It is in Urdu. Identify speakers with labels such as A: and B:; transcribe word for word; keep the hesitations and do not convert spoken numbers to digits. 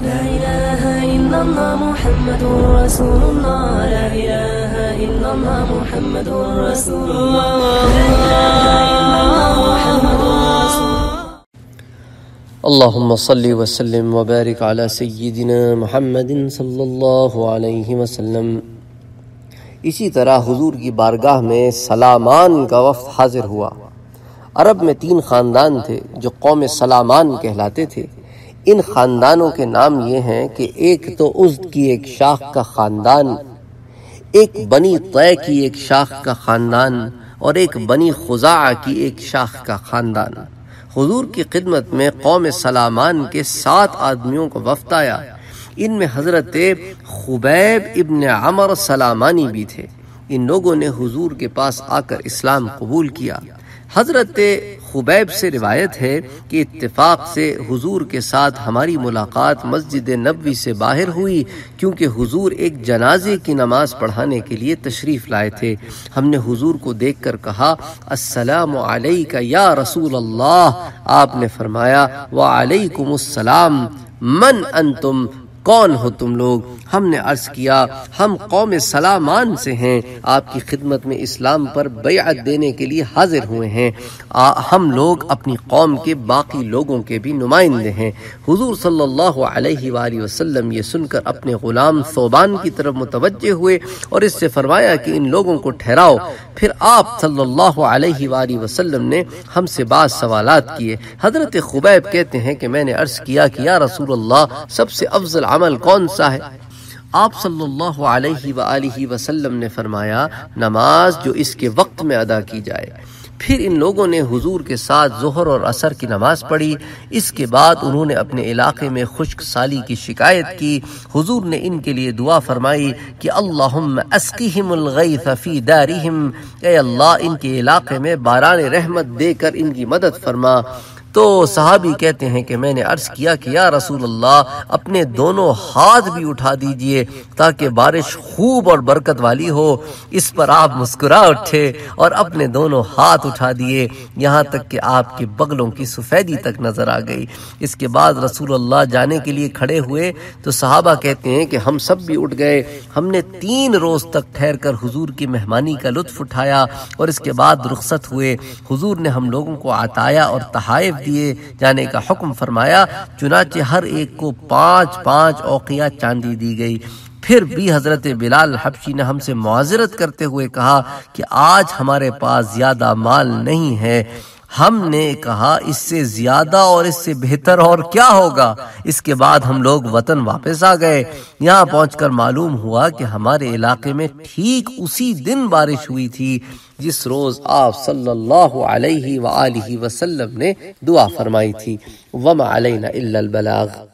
A: لا إله إلا الله محمد رسول الله لا إله إلا الله محمد رسول الله لا إله إلا الله محمد رسول الله
B: اللهم صل وسلم وبارك على سيدنا محمد صلی اللہ علیہ وسلم۔ اسی طرح حضور کی بارگاہ میں سلامان کا وفد حاضر ہوا۔ عرب میں تین خاندان تھے جو قوم سلامان کہلاتے تھے۔ ان خاندانوں کے نام یہ ہیں کہ ایک تو ازد کی ایک شاخ کا خاندان، ایک بنی طے کی ایک شاخ کا خاندان، اور ایک بنی خزاعہ کی ایک شاخ کا خاندان۔ حضور کی خدمت میں قوم سلامان کے سات آدمیوں کو وفد آیا۔ ان میں حضرت خبیب ابن عمر سلامانی بھی تھے۔ ان لوگوں نے حضور کے پاس آ کر اسلام قبول کیا۔ حضرت خبیب سے روایت ہے کہ اتفاق سے حضور کے ساتھ ہماری ملاقات مسجد نبوی سے باہر ہوئی، کیونکہ حضور ایک جنازے کی نماز پڑھانے کے لیے تشریف لائے تھے۔ ہم نے حضور کو دیکھ کر کہا السلام علیک یا رسول اللہ۔ آپ نے فرمایا وعلیکم السلام، من انتم، کون ہو تم لوگ؟ ہم نے عرض کیا ہم قوم سلامان سے ہیں، آپ کی خدمت میں اسلام پر بیعت دینے کے لیے حاضر ہوئے ہیں۔ ہم لوگ اپنی قوم کے باقی لوگوں کے بھی نمائندے ہیں۔ حضور صلی اللہ علیہ وآلہ وسلم یہ سن کر اپنے غلام ثوبان کی طرف متوجہ ہوئے اور اس سے فرمایا کہ ان لوگوں کو ٹھہراؤ۔ پھر آپ صلی اللہ علیہ وآلہ وسلم نے ہم سے بعض سوالات کیے۔ حضرت خبیب کہتے ہیں کہ میں نے عرض کیا کہ یا رسول اللہ، سب سے افضل عمل کون سا ہے؟ آپ صلی اللہ علیہ وآلہ وسلم نے فرمایا نماز جو اس کے وقت میں ادا کی جائے۔ پھر ان لوگوں نے حضور کے ساتھ ظہر اور عصر کی نماز پڑھی۔ اس کے بعد انہوں نے اپنے علاقے میں خشک سالی کی شکایت کی۔ حضور نے ان کے لیے دعا فرمائی کہ اللہم اسقہم الغیث فی دارہم، اے اللہ ان کے علاقے میں باران رحمت دے کر ان کی مدد فرما۔ تو صحابی کہتے ہیں کہ میں نے عرض کیا کہ یا رسول اللہ، اپنے دونوں ہاتھ بھی اٹھا دیجئے تاکہ بارش خوب اور برکت والی ہو۔ اس پر آپ مسکرا اٹھے اور اپنے دونوں ہاتھ اٹھا دیے، یہاں تک کہ آپ کے بغلوں کی سفیدی تک نظر آ گئی۔ اس کے بعد رسول اللہ جانے کے لیے کھڑے ہوئے تو صحابہ کہتے ہیں کہ ہم سب بھی اٹھ گئے۔ ہم نے تین روز تک ٹھہر کر حضور کی مہمانی کا لطف اٹھایا اور اس کے بعد رخصت ہوئے۔ حضور نے ہم لوگوں کو عطایا اور تحائف دیے جانے کا حکم فرمایا، چنانچہ ہر ایک کو پانچ پانچ اوقیہ چاندی دی گئی۔ پھر بھی حضرت بلال حبشی نے ہم سے معذرت کرتے ہوئے کہا کہ آج ہمارے پاس زیادہ مال نہیں ہے۔ ہم نے کہا اس سے زیادہ اور اس سے بہتر اور کیا ہوگا؟ اس کے بعد ہم لوگ وطن واپس آ گئے۔ یہاں پہنچ کر معلوم ہوا کہ ہمارے علاقے میں ٹھیک اسی دن بارش ہوئی تھی جس روز آپ صلی اللہ علیہ وآلہ وسلم نے دعا فرمائی تھی۔ وما علینا الا البلاغ۔